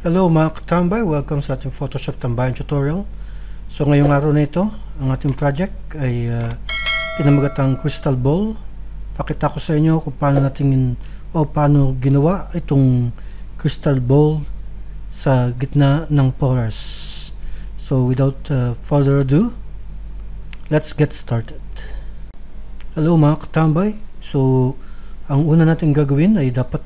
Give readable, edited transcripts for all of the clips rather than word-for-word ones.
Hello mga katambay, welcome sa ating Photoshop tambayan tutorial. So ngayong araw na ito, ang ating project ay pinamagatang crystal ball. Pakita ko sa inyo kung paano ginawa itong crystal ball sa gitna ng porous. So without further ado, let's get started. Hello mga katambay, so ang una natin gagawin ay dapat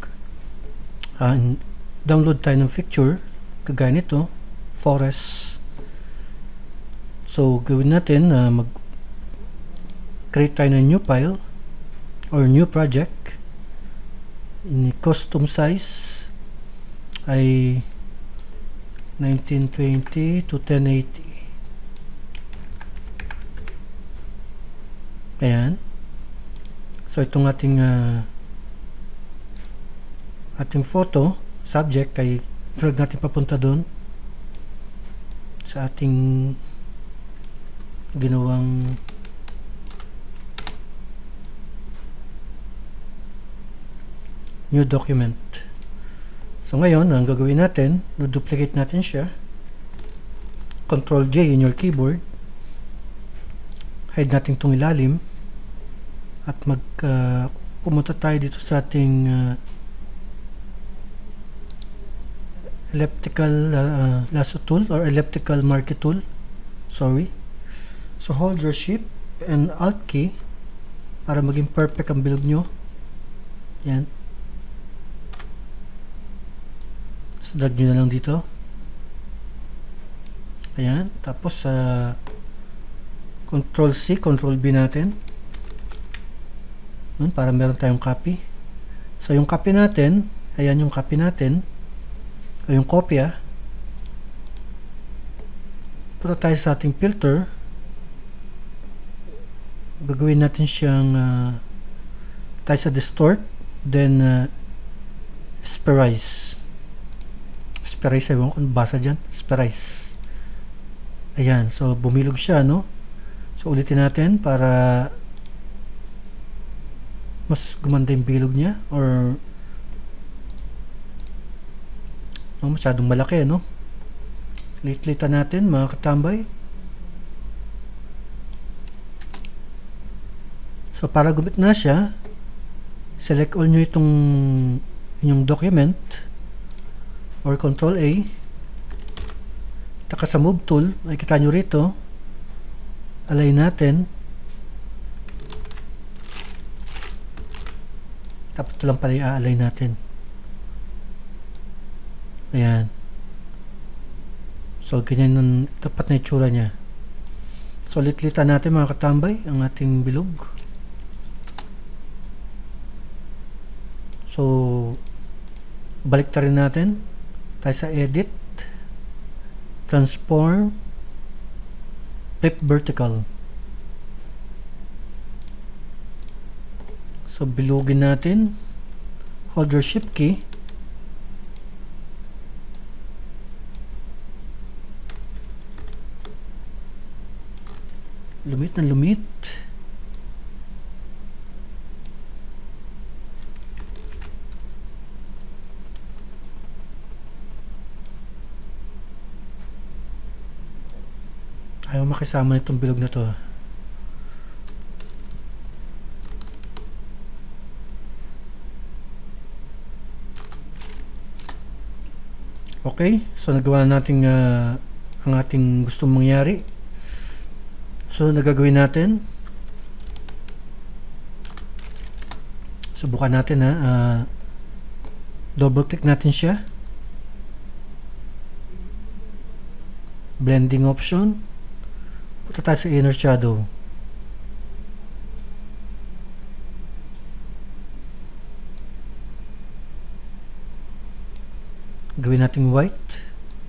download tayo ng picture kagaya nito, forest. So gawin natin mag-create tayo ng new file or new project. Ini custom size ay 1920 to 1080. Ayan. So itong ating photo subject ay drag natin papunta doon sa ating ginawang new document. So ngayon, ang gagawin natin, duplicate natin siya, Ctrl J in your keyboard, hide natin itong ilalim, at pumunta tayo dito sa ating elliptical lasso tool or elliptical marquee tool. Sorry. So hold your shift and alt key para maging perfect ang bilog nyo. Yan. So drag nyo na lang dito. Ayan. Tapos Ctrl C, Ctrl B natin. Yun, para meron tayong copy. So yung copy natin, ayan yung copy natin. Yung kopya, punta tayo sa ating filter, gagawin natin siyang tayo sa distort, then sphereize, ewan ko kung basa dyan, sphereize. Ayan, so bumilog siya, no? So ulitin natin para mas gumanda yung bilog niya, or masyadong malaki, no? Liit-liitan natin mga katambay. So para gumit na siya, select all nyo itong inyong document or Ctrl A. Taka sa move tool, makikita nyo rito, align natin. Tapos ito lang pala i-align natin. Ayan. So ganyan yung tapat na itsura niya. So litlitan natin mga katambay ang ating bilog. So balik ta rin natin tayo sa edit, transform, flip vertical. So bilugin natin, hold your shift key, lumit na lumit. Ayaw makisama nitong bilog na to. Okay, so nagawa na natin ang ating gustong mangyari. So nagagawin natin, subukan natin double click natin siya, blending option, punta tayo sa inner shadow, gawin natin white,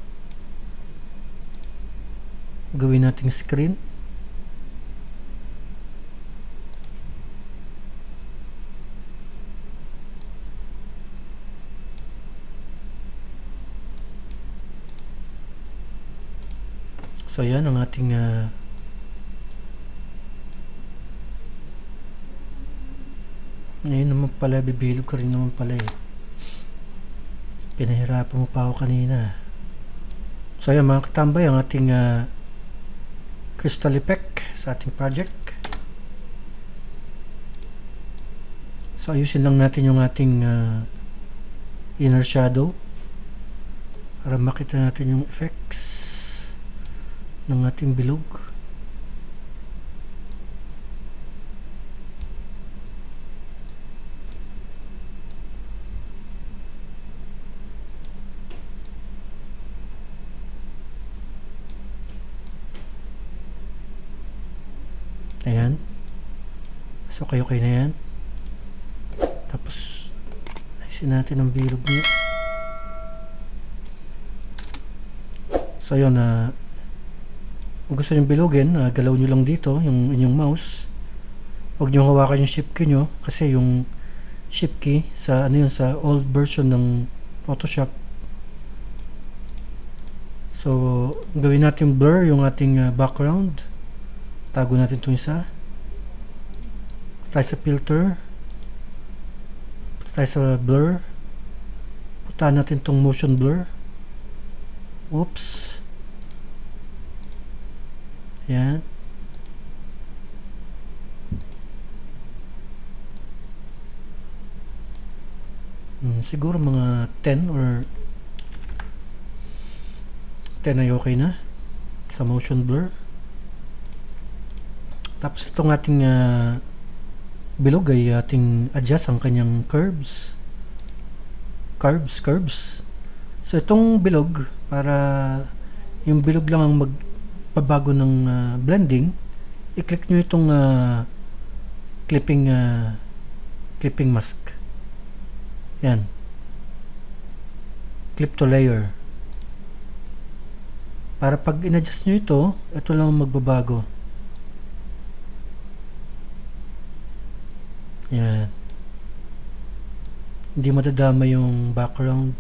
gawin natin screen. So yan ang ating ngayon naman pala, bibilog ka rin naman pala eh. Pinahirapan mo pa ako kanina. So ayan mga katambay, ang ating crystal effect sa ating project. So ayusin lang natin yung ating inner shadow para makita natin yung effects ng ating bilog. Ayan. So kayo na yan. Tapos ayusin natin ang bilog niya. So yun, kung gusto nyo bilogin, galaw nyo lang dito yung inyong mouse. Huwag nyo hawakan yung shift key nyo kasi yung shift key sa ano yun, sa old version ng Photoshop. So gawin natin blur yung ating background. Tago natin itong isa. Tayo sa filter. Tayo sa blur. Puntahan natin itong motion blur. Oops. Yan. Siguro mga 10 or 10 ay okay na sa motion blur. Tapos itong ating bilog ay ating adjust ang kanyang curves. So itong bilog, para yung bilog lang ang magbabago ng blending, i-click nyo itong clipping mask. Yan. Clip to layer. Para pag in-adjust nyo ito lang ang magbabago. Yan. Hindi madadama yung background.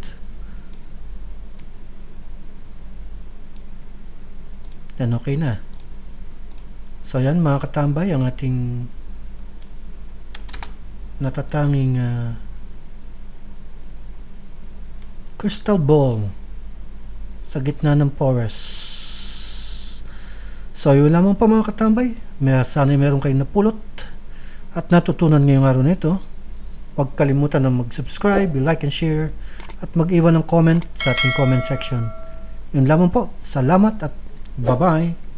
Yan, okay na. So yan mga katambay, ang ating natatanging crystal ball sa gitna ng forest. So yun lamang pa mga katambay. Sana meron kayong napulot at natutunan ngayong araw na ito. Huwag kalimutan na mag-subscribe, like and share, at mag-iwan ng comment sa ating comment section. Yun lamang po. Salamat at bye-bye.